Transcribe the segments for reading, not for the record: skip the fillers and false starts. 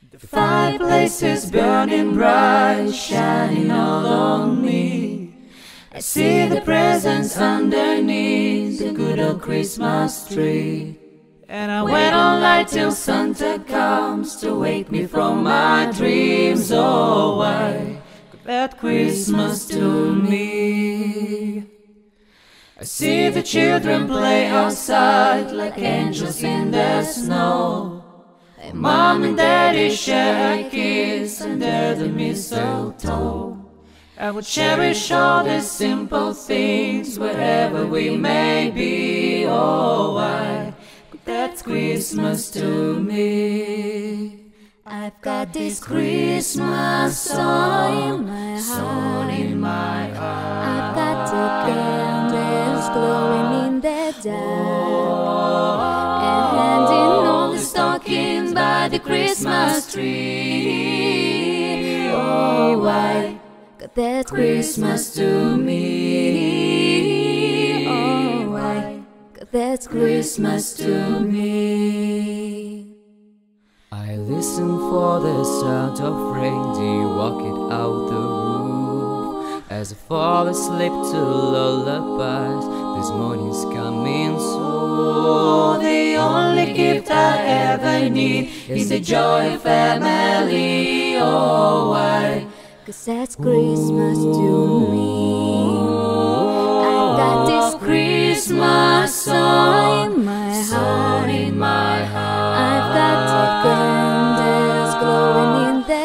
The fireplace is burning bright, shining all on me. I see the presents underneath the good old Christmas tree. And I wait all night till Santa comes to wake me from my dreams. Oh, why that Christmas to me? I see the children play outside like angels in the snow. And Mom and Daddy share a kiss under the mistletoe. I would cherish all the simple things wherever we may be. Oh, why that's Christmas to me. I've got this Christmas song in my heart. I've got the candles glowing in the dark, and hanging all the stockings by the Christmas tree. Oh, why got that Christmas to me? Oh, why got that Christmas to me? I listen for the sound of reindeer walking out the roof as I fall asleep to lullabies. This morning's coming soon. The only gift I ever need is the joy of family. Oh, why? 'Cause that's Christmas to me. I've got this Christmas song in my heart. I've got the candles glowing in the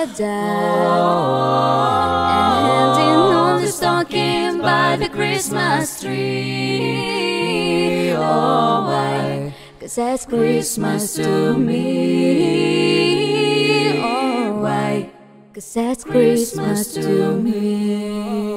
dark, and hanging on the stocking by the Christmas tree. Oh, why? 'Cause that's Christmas to me. Oh, why? 'Cause that's Christmas to me.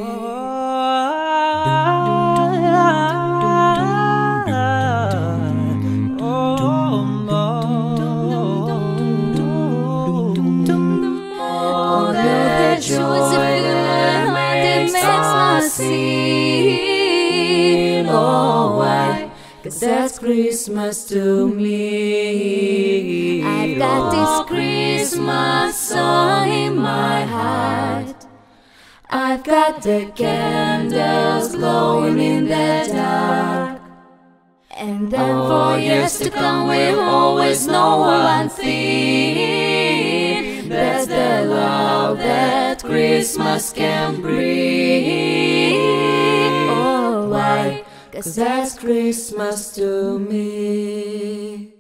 Oh, why? 'Cause that's Christmas to me. I've got this Christmas song in my heart. I've got the candles glowing in the dark, and then for years to come we'll always know one thing. That's the love that Christmas can bring. Oh, why? 'Cause that's Christmas to me.